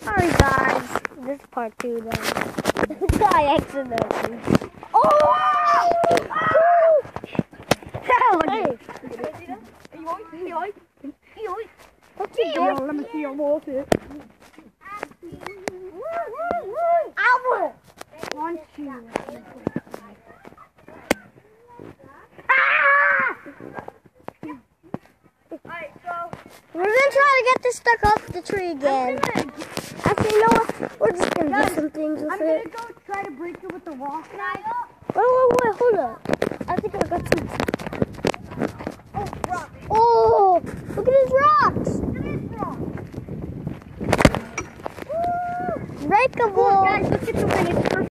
Sorry guys, this is part 2 then. I accidentally. Oh! Hey! Let me see your water. Ow! One, two. Alright, so We're gonna try to get this stuck off the tree again. Actually, you know what? We're just gonna do some things with I'm it. gonna go try to break it with the rock. Wait, hold up. I think I got some